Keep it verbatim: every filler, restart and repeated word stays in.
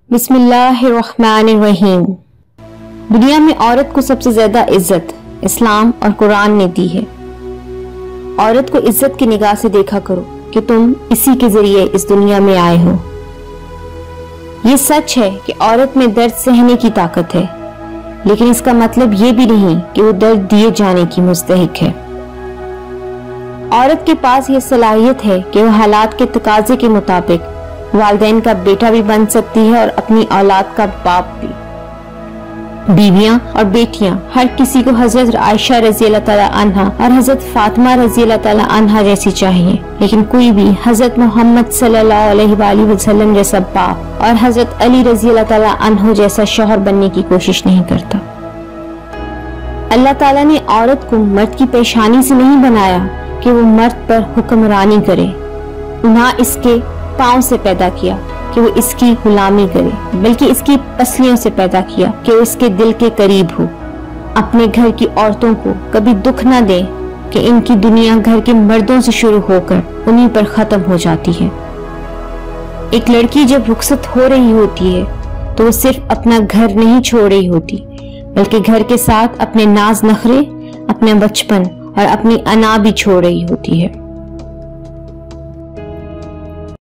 बिस्मिल्लाहिर्रहमानिर्रहीम। दुनिया में औरत को सबसे ज्यादा इज्जत इस्लाम और कुरान ने दी है। औरत को इज्जत की निगाह से देखा करो कि तुम इसी के जरिए इस दुनिया में आए हो। ये सच है कि औरत में दर्द सहने की ताकत है, लेकिन इसका मतलब ये भी नहीं कि वो दर्द दिए जाने की मुस्तहिक है। औरत के पास ये सलाहियत है कि वो हालात के तकाजे के मुताबिक वालिदैन का बेटा भी बन सकती है और अपनी औलाद का बाप भी। बीवियां और बेटियां हर किसी को हजरत आयशा रजी अल्लाह ताला अन्हा और हजरत फातिमा रजी अल्लाह ताला अन्हा जैसी चाहिए, लेकिन कोई भी हजरत मोहम्मद सल्लल्लाहु अलैहि वसल्लम जैसा बाप और हजरत अली रजी अल्लाह ताला अन्हु जैसा शौहर बनने की कोशिश नहीं करता। अल्लाह ताला ने औरत को मर्द की पेशानी से नहीं बनाया कि वो मर्द पर हुक्मरानी करे, ना इसके पांव से पैदा किया कि वो इसकी गुलामी करे, बल्कि इसकी पसलियों से पैदा किया कि वो इसके दिल के करीब हो। अपने घर की औरतों को कभी दुख ना दे कि इनकी दुनिया घर के मर्दों से शुरू होकर उन्हीं पर खत्म हो जाती है। एक लड़की जब रुखसत हो रही होती है तो वो सिर्फ अपना घर नहीं छोड़ रही होती, बल्कि घर के साथ अपने नाज नखरे, अपने बचपन और अपनी अना भी छोड़ रही होती है।